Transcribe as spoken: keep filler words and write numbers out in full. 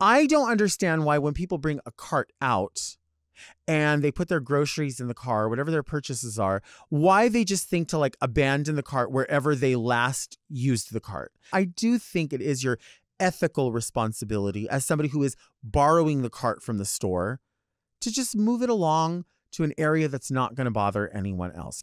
I don't understand why when people bring a cart out and they put their groceries in the car, whatever their purchases are, why they just think to like abandon the cart wherever they last used the cart. I do think it is your ethical responsibility as somebody who is borrowing the cart from the store to just move it along to an area that's not going to bother anyone else.